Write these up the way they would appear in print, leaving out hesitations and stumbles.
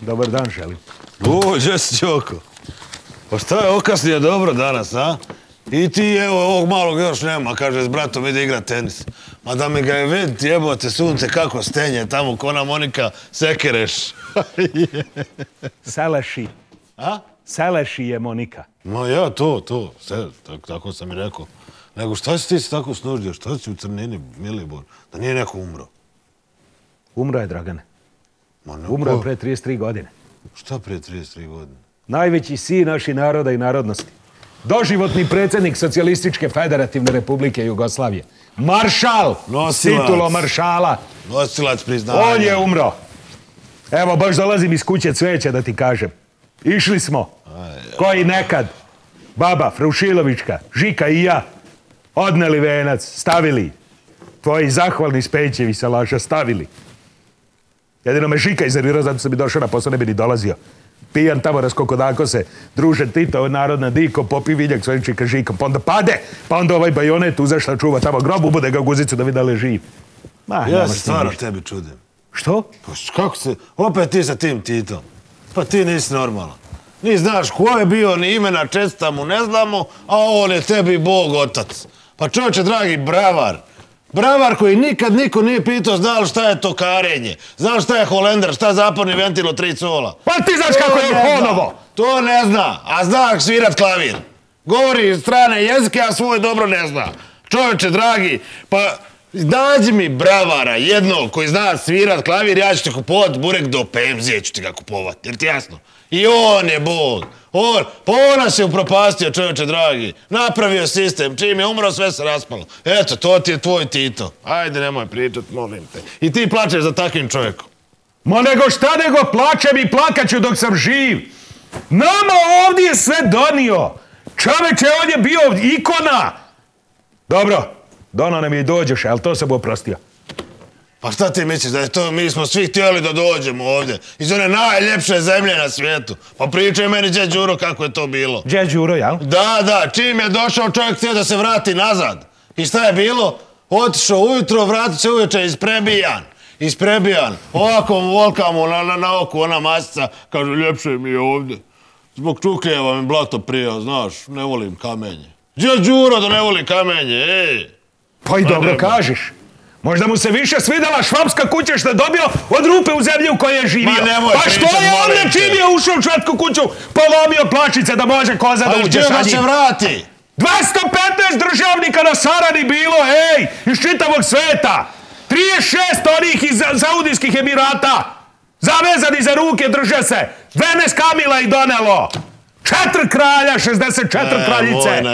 Dobar dan želim. Gdje si, Ćoko? Pa šta je okasnije dobro danas, a? I ti, evo, ovog malog još nema, kaže, s bratom ide igrat tenis. Ma da mi ga je vidjeti, jebote, sunce kako stenje, tamo ko ona Monika Sekereš. Seleši. A? Seleši je Monika. Ma ja, to, tako sam i rekao. Nego šta si ti se tako snuždio, šta si u crnini, Milibor, da nije neko umro? Umro je, Dragane. Umro je pre 33 godine. Šta pre 33 godine? Najveći sin naših naroda i narodnosti. Doživotni predsjednik Socijalističke federativne republike Jugoslavije. Maršal! Titulo maršala. Nosilac priznanja. On je umro. Evo, baš dolazim iz kuće cveća da ti kažem. Išli smo. Koji nekad. Baba Frušilovička, Žika i ja. Odneli venac, stavili. Tvoji zahvalni Spećevi salaša stavili. Jedino me Žika iznervirao, zato sam mi došao na posao, ne bi ni dolazio. Pijan tamo raskokodako se, druže Tito, narodna diko, popi viljak svojčika Žika, pa onda pade, pa onda ovaj bajonet uzašla čuva tamo grob, ubude ga u guzicu da vidi da li je živ. Ja se stvarno tebi čudim. Što? Pa kako se, opet ti sa tim Titom. Pa ti nisi normalan. Ni znaš ko je bio, ni imena česta mu ne znamo, a on je tebi Bog otac. Pa čovječe dragi, bravar. Bravar koji nikad niko nije pitao zna li šta je to karenje, zna li šta je holender, šta je zaporni ventil od 3 cola. Pa ti znaš kako je Honovo! To ne zna, a zna svirat klavir. Govori strane jezike, a svoj dobro ne zna. Čovječe dragi, pa nađi mi bravara jednog koji zna svirat klavir, ja ću ti kupovat burek do penzije, ću ti ga kupovat, jer ti jasno? I on je Bog. Pa on nas je upropastio, čovječe dragi. Napravio sistem, čim je umro, sve se raspalo. Eto, to ti je tvoj Tito. Ajde, nemoj pričat, molim te. I ti plačeš za takvim čovjekom. Ma nego šta nego plačem i plakaću dok sam živ. Nama ovdje je sve donio. Čoveče, on je bio ikona. Dobro, dono nam je i dođeš, ali to sam oprostio. Pa šta ti misliš da je to, mi smo svi htjeli da dođemo ovdje, iz one najljepše zemlje na svijetu. Pa pričaj meni Đe Đuro kako je to bilo. Đe Đuro, jel? Da, čim je došao čovjek htio da se vrati nazad. I šta je bilo? Otišao ujutro, vratit se uveče isprebijan. Ovako mu volka mu na oku ona masica, kaže ljepše mi je ovdje. Zbog čukljeva mi blato prija, znaš, ne volim kamenje. Đe Đuro da ne voli kamenje, ej! Pa i dobro kažeš. Možda mu se više svidjela švapska kuća što je dobio od rupe u zemlji u kojoj je živio. Pa što je onda čim je ušao u švapsku kuću, polomio plačice da može koza da uđe sa njim? Pa gdje da se vrati? 215 državnika na Sarani bilo, ej, iz čitavog sveta. 36 onih iz Saudijskih Emirata. Zavezani za ruke, drže se. 12 Kamila ih donelo. 4 kralja, 64 kraljice,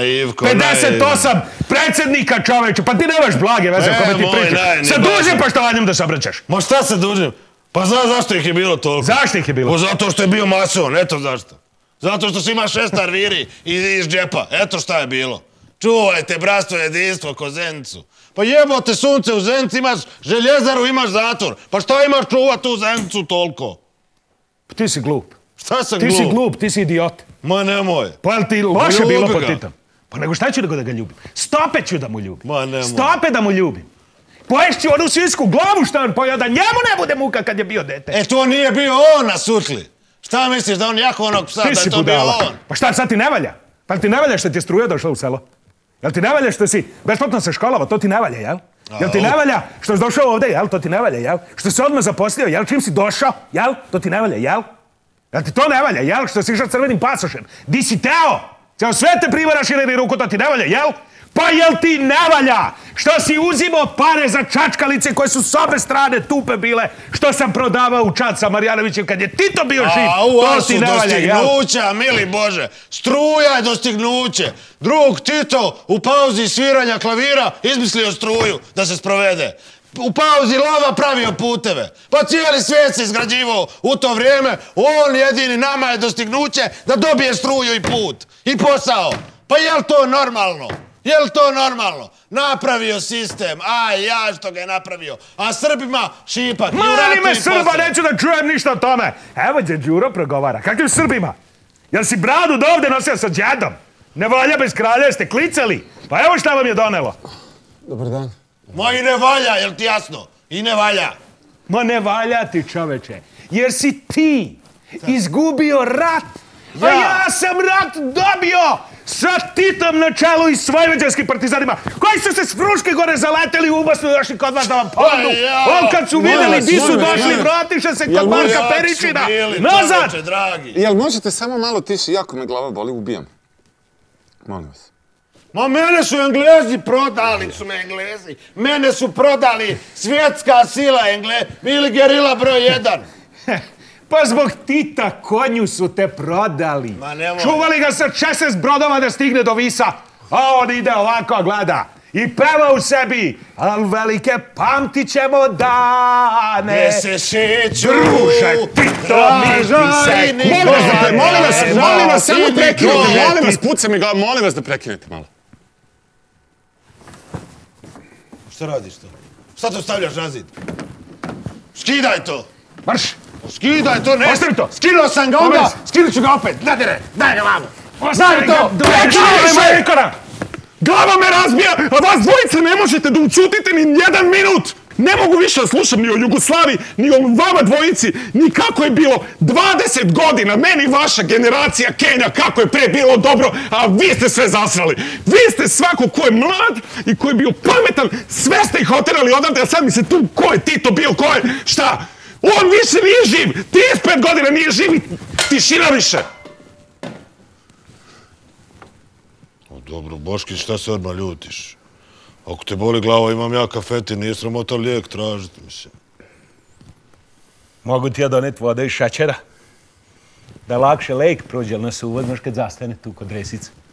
58 predsjednika čoveče. Pa ti nemaš blage veze kome ti pričaš. Sa dužim poštovanjem da se obraćaš. Ma šta sa dužim? Pa zašto ih je bilo toliko? Zašto ih je bilo? Pa zato što je bio mason, eto zašto. Zato što si ima 6 arviri iz džepa, eto šta je bilo. Čuvajte bratstvo, jedinstvo ko Zenicu. Pa jebote sunce u Zenici, imaš željezaru, imaš zatvor. Pa šta imaš čuvat u Zenicu toliko? Pa ti si glup. Šta sam glup? Ti si glup, ti si idiot. Ma nemoj. Pa je li ti loše bilo pod Titom? Pa nego šta ću da ga ljubim? Stope ću da mu ljubim. Ma nemoj. Stope da mu ljubim. Poješću onu svinsku glavu što on pojeo, da njemu ne bude muka kad je bio dete. E to nije bio on na sutli. Šta misliš da on jako onog psa, da je to bio on? Pa šta sad ti ne valja? Pa ti ne valja što ti je struja došla u selo? Jel ti ne valja što si besplatno se školava? To ti ne valja, jel? Jel ti ne valja što si došao ovdje, jel? To ti ne valja, jel? Što si odmah zaposlio, jel? Čim si došao, jel? To ti ne valja, jel? Jel ti to ne valja, jel? Što si išao crvenim pasošem? Di si teo? Cijel sve te primara šireni ruku, to ti ne valja, jel? Pa jel ti ne valja? Što si uzimao pare za čačkalice koje su s obe strane tupe bile, što sam prodavao u čad sa Marjanovićem kad je Tito bio živ? To ti ne valja, jel? Dostignuća, mili Bože. Struja je dostignuće. Drug Tito u pauzi sviranja klavira izmislio struju da se sprovede. U pauzi lava pravio puteve. Pa cijeli svijet se izgrađivao u to vrijeme. On jedini nama je dostignuće da dobije struju i put. I posao. Pa jel to normalno? Jel to normalno? Napravio sistem. Aj, ja što ga je napravio. A Srbima šipak. Mani me Srba, neću da čujem ništa o tome. Evo Đe Đuro progovara. Kakvim Srbima? Jel si bradu do ovde nosio sa džedom? Ne valja bez kralja, jeste klicali? Pa evo šta vam je donelo. Dobar dan. Ma i ne valja, jel ti jasno? I ne valja. Ma ne valja ti, čoveče. Jer si ti izgubio rat. A ja sam rat dobio sa Titom na čelu i svojvođanskim partizanima, koji su se s Fruške gore zaleteli u Bosnu i došli kod vas da vam pomognu. On kad su vidjeli di su došli, vratiše se kod Marka Peričina. Nazad! Jel možete samo malo tiši, jako me glava boli, ubijam. Molim vas. Ma mene su Englezi prodali, Mene su prodali svjetska sila bili gerila broj 1. Pa zbog Tita konju su te prodali. Ma nemoj. Čuvali ga sa 16 brodova da stigne do Visa. A on ide ovako, gleda. I peva u sebi. Al velike pamtit ćemo dane. Gdje se šeću. Druže, Tito mi se. Molim vas, samo prekinite. Molim vas, puca mi glava, molim vas da prekinete malo. Šta radiš to? Šta to stavljaš na zid? Skidaj to! Marš! Skidaj to, ne! Ostavi to! Skinuo sam ga onda, skinut ću ga opet! Nadire, daj ga vamo! Ostavi to! Prekinite me! Glava me razbija, a vas dvojica ne možete da ućutite ni 1 minut! Ne mogu više da slušam ni o Jugoslaviji, ni o vama dvojici, ni kako je bilo 20 godina, meni vaša generacija Kenja, kako je pre bilo dobro, a vi ste sve zasrali. Vi ste svako ko je mlad i ko je bio pametan, sve ste ih oterali odavde, a sad mi se tu, ko je Tito bio, ko je, šta? On više nije živ, 35 godina nije živ i tišina više. Dobro, Boškić, šta se odmah ljutiš? Ako te boli glava, imam ja kafete, nije sramota lijek tražiti, mislim. Mogu ti ja doneti vode i šećera? Da lakše lek prođe, ali nas uvod, znaš kad zastane tu kod Resice.